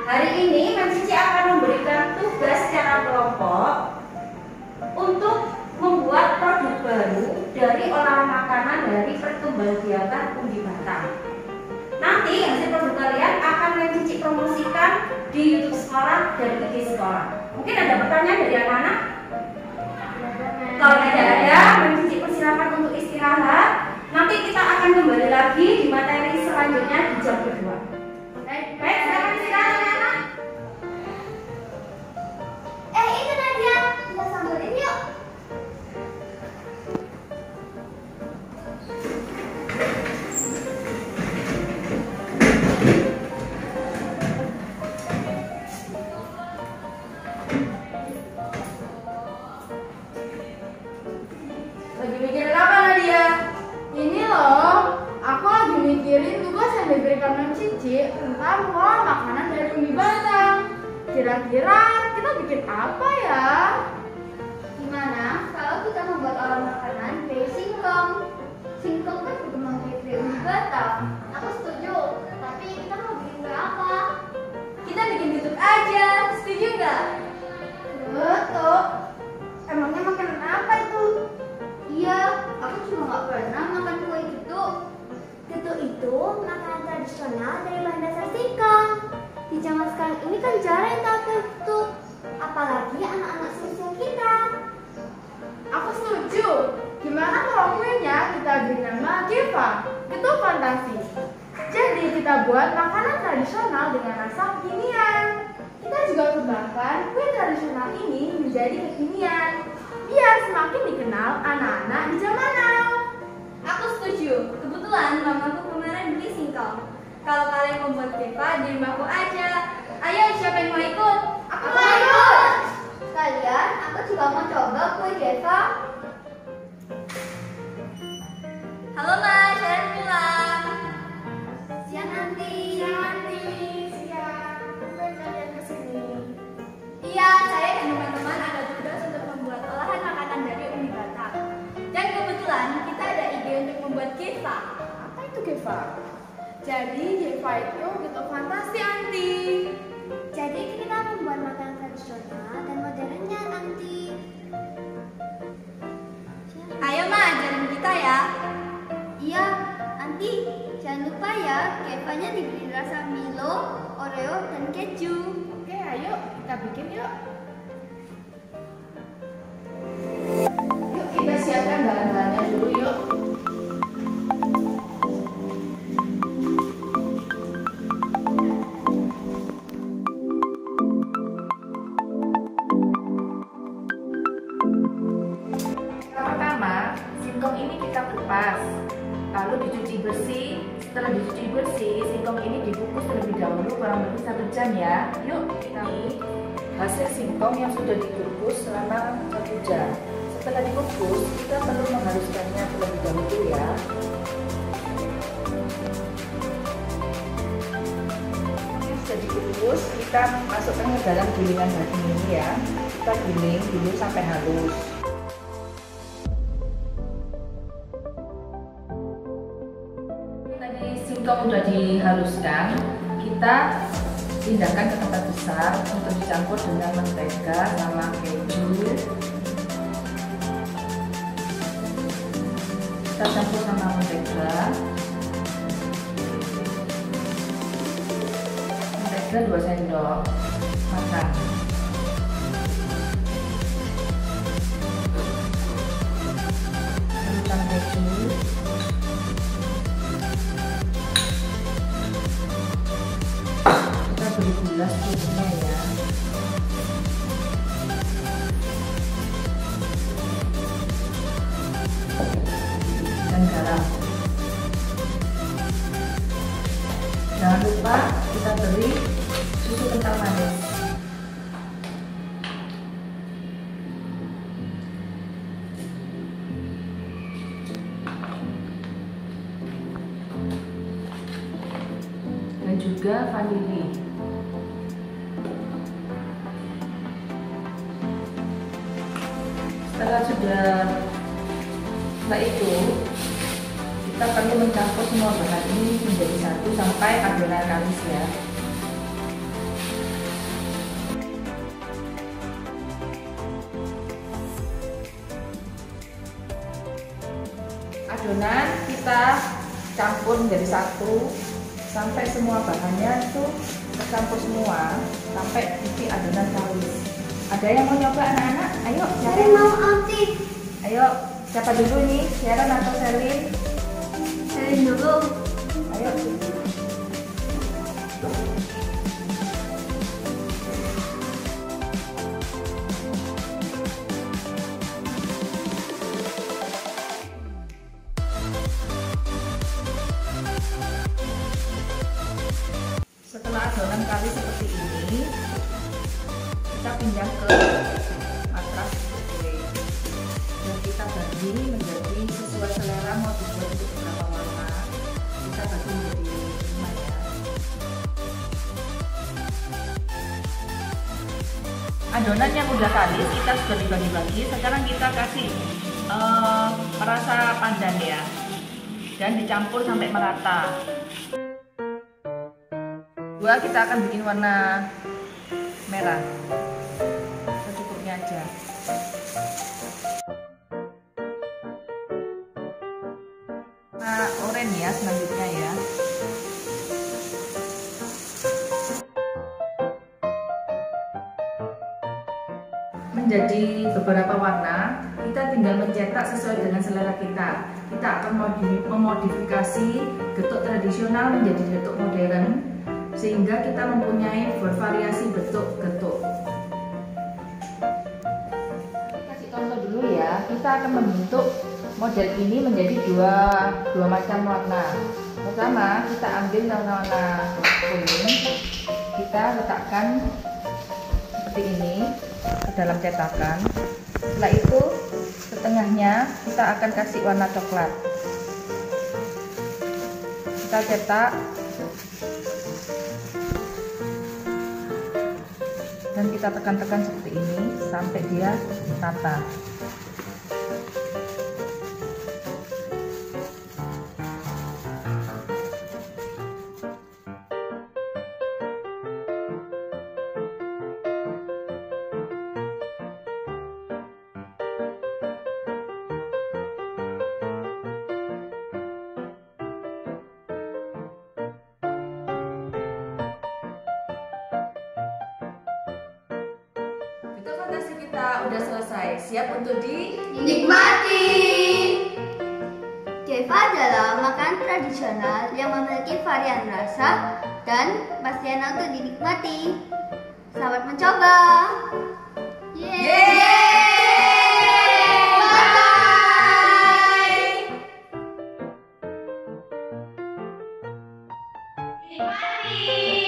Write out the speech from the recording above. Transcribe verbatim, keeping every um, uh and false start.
hari ini Mbak Cici akan memberikan tugas secara kelompok untuk membuat produk baru dari olahan makanan dari pertumbuhan umbi batang. Nanti hasil produk kalian akan Mbak Cici promosikan di YouTube sekolah dan I G sekolah. Mungkin ada pertanyaan dari anak-anak? Kalau tidak ada, Mbak Cici persilakan untuk istirahat. Nanti kita akan kembali lagi di materi selanjutnya di jam kedua. Baik, baik, silakan istirahat anak-anak. Eh, itu Nadia, kita samperin yuk. Lagi mikirin apa Nadia? Ini loh, aku lagi mikirin tugas yang diberikan Mbak Cici tentang mengolah makanan dari umbi batang. Kira-kira kita bikin apa ya? Gimana kalau kita membuat olahan makanan dari singkong? Singkong kan berkembang biak dari umbi batang. Aku setuju, tapi kita mau bikin kue apa? Kita bikin YouTube aja, setuju nggak? Betul. Emangnya makanan apa itu? Iya, aku cuma nggak pernah makan kue gitu. Getuk itu makanan tradisional dari bahan dasar singkong. Di zaman sekarang ini kan jarang tahu getuk, apalagi anak-anak seusia kita. Aku setuju. Gimana kalau kuenya kita beri nama Geva? Itu fantasi. Jadi kita buat makanan tradisional dengan rasa kekinian. Kita juga kembangkan kue tradisional ini menjadi kekinian, biar semakin dikenal anak-anak di zaman now. Aku setuju. Kebetulan mamaku kemarin beli singkong. Kalau kalian mau buat Geva, di rumahku aja. Ayo, siapa yang mau ikut? Aku mau ikut. Kalian, aku juga mau coba kue Geva. Halo Mas, Sharon pulang. Siang nanti. Siang nanti. Siang. Sampai kalian kesini. Iya, saya dan teman-teman ada tugas untuk membuat olahan makanan dari umbi batang. Dan kebetulan kita ada ide untuk membuat Geva. Apa itu Geva? Jadi Geva itu gitu fantasi anti. Jadi kita membuat makanan tradisional dan modernnya nanti. Ayo Ma, ajarin kita ya. Iya, nanti jangan lupa ya, Gevanya diberi rasa Milo, Oreo, dan keju. Oke, ayo kita bikin yuk. Yuk kita siapkan bahan-bahannya dulu yuk. Pertama, singkong ini kita kupas, lalu dicuci bersih. Setelah dicuci bersih, singkong ini dikukus terlebih dahulu kurang lebih satu jam ya. Yuk, ini hasil singkong yang sudah dikukus selama satu jam. Setelah dikukus, kita perlu menghaluskannya terlebih dahulu ya. Ini sudah dikukus, kita masukkan ke dalam gilingan daging ini ya. Kita giling dulu sampai halus. Singkong sudah dihaluskan, kita pindahkan ke tempat besar untuk dicampur dengan mentega sama keju. Kita campur sama mentega. Mentega dua sendok makan. Lalu keju. Beri gula secukupnya ya. Dan garam. Jangan lupa kita beri susu kental manis. Dan juga vanili. Setelah sudah setelah itu kita perlu mencampur semua bahan ini menjadi satu sampai adonan kalis ya. kita campur menjadi satu sampai semua bahannya itu tercampur semua sampai titik adonan kalis. Ada yang mau nyoba anak-anak? Ayo, siapa Saya yang mau aktif. Ayo, siapa dulu nih? Sharon atau Selin? Saya dulu. Ayo. Setelah adonan kalis seperti ini, kita pindah ke matras seperti ini. Dan kita bagi menjadi sesuai selera mau dibuat untuk beberapa warna. Kita bagi menjadi lima ya. Adonan yang udah kalis kita sudah dibagi-bagi. Sekarang kita kasih uh, perasa pandan ya, dan dicampur sampai merata. Dua kita akan bikin warna merah, secukupnya aja. Nah, oranye ya selanjutnya ya. Menjadi beberapa warna, kita tinggal mencetak sesuai dengan selera kita. Kita akan memodifikasi getuk tradisional menjadi getuk modern, sehingga kita mempunyai bervariasi bentuk getuk. Kasih contoh dulu ya, kita akan membentuk model ini menjadi dua, dua macam warna. Pertama, kita ambil warna kuning, kita letakkan seperti ini ke dalam cetakan. Setelah itu, setengahnya kita akan kasih warna coklat. Kita cetak dan kita tekan-tekan seperti ini sampai dia rata. Bentuk fantasi kita udah selesai, siap untuk Dinikmati. Jeva adalah makanan tradisional yang memiliki varian rasa dan pastian untuk dinikmati. Selamat mencoba. Yeay! Bye. Dinikmati.